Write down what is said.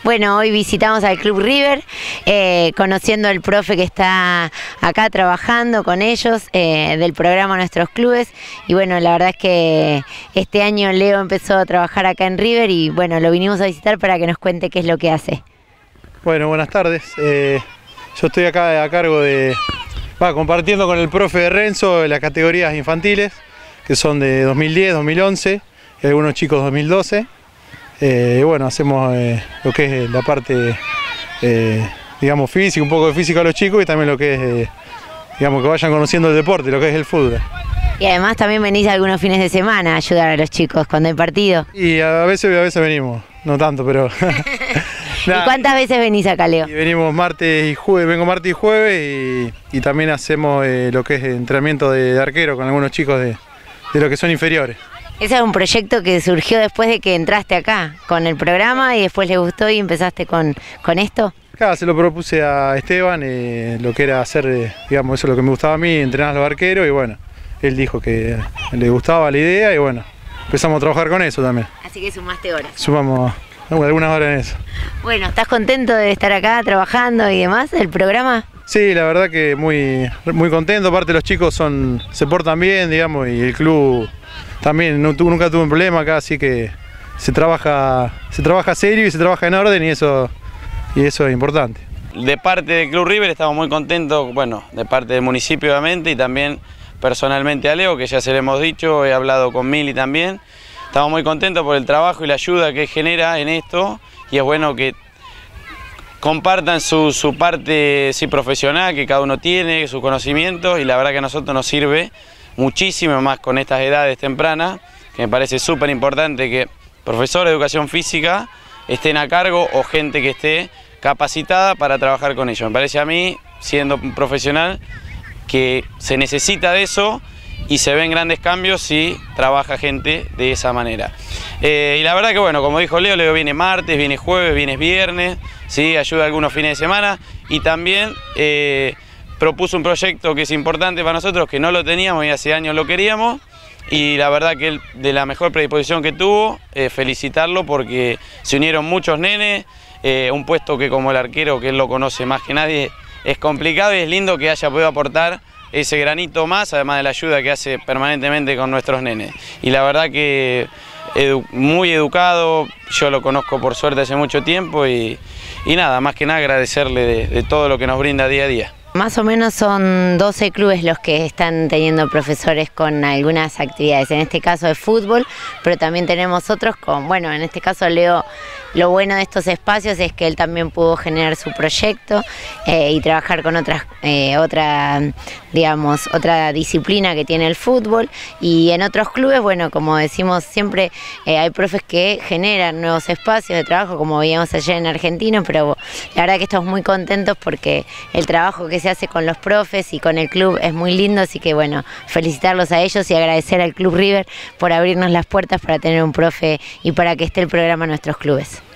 Bueno, hoy visitamos al Club River, conociendo al profe que está acá trabajando con ellos, del programa Nuestros Clubes. Y bueno, la verdad es que este año Leo empezó a trabajar acá en River y bueno, lo vinimos a visitar para que nos cuente qué es lo que hace. Bueno, buenas tardes. Yo estoy acá a cargo de, compartiendo con el profe Renzo las categorías infantiles, que son de 2010, 2011 y algunos chicos 2012. Bueno, hacemos lo que es la parte, digamos, física, un poco de física a los chicos y también lo que es, digamos, que vayan conociendo el deporte, lo que es el fútbol. Y además también venís algunos fines de semana a ayudar a los chicos cuando hay partido. Y a veces venimos, no tanto, pero... ¿Y cuántas veces venís acá, Leo? Y venimos martes y jueves, vengo martes y jueves y también hacemos lo que es entrenamiento de arquero con algunos chicos de lo que son inferiores. Ese es un proyecto que surgió después de que entraste acá con el programa y después le gustó y empezaste con esto. Acá se lo propuse a Esteban, lo que era hacer, digamos, eso es lo que me gustaba a mí, entrenar a los arqueros y bueno, él dijo que le gustaba la idea y bueno, empezamos a trabajar con eso también. Así que sumaste horas. Sumamos algunas horas en eso. Bueno, ¿estás contento de estar acá trabajando y demás del programa? Sí, la verdad que muy contento, aparte los chicos se portan bien, digamos, y el club también nunca tuvo un problema acá, así que se trabaja serio y se trabaja en orden y eso es importante. De parte del Club River estamos muy contentos, bueno, de parte del municipio obviamente y también personalmente a Leo, que ya se lo hemos dicho, he hablado con Mili también. Estamos muy contentos por el trabajo y la ayuda que genera en esto y es bueno que compartan su parte profesional que cada uno tiene, sus conocimientos y la verdad que a nosotros nos sirve muchísimo más con estas edades tempranas, que me parece súper importante que profesores de educación física estén a cargo o gente que esté capacitada para trabajar con ellos. Me parece a mí, siendo un profesional, que se necesita de eso y se ven grandes cambios si trabaja gente de esa manera. Y la verdad que bueno, como dijo Leo viene martes, viene jueves, viene viernes, ¿sí? Ayuda algunos fines de semana y también propuso un proyecto que es importante para nosotros, que no lo teníamos y hace años lo queríamos y la verdad que él, de la mejor predisposición que tuvo, felicitarlo porque se unieron muchos nenes, un puesto que como el arquero, que él lo conoce más que nadie, es complicado y es lindo que haya podido aportar ese granito más, además de la ayuda que hace permanentemente con nuestros nenes. Y la verdad que muy educado, yo lo conozco por suerte hace mucho tiempo y nada, más que nada agradecerle de todo lo que nos brinda día a día. Más o menos son 12 clubes los que están teniendo profesores con algunas actividades, en este caso de fútbol, pero también tenemos otros con, bueno, en este caso Leo, lo bueno de estos espacios es que él también pudo generar su proyecto y trabajar con otra disciplina que tiene el fútbol y en otros clubes, bueno, como decimos siempre, hay profes que generan nuevos espacios de trabajo, como veíamos ayer en Argentina, pero la verdad que estamos muy contentos porque el trabajo que se hace con los profes y con el club es muy lindo, así que bueno, felicitarlos a ellos y agradecer al Club River por abrirnos las puertas para tener un profe y para que esté el programa en nuestros clubes.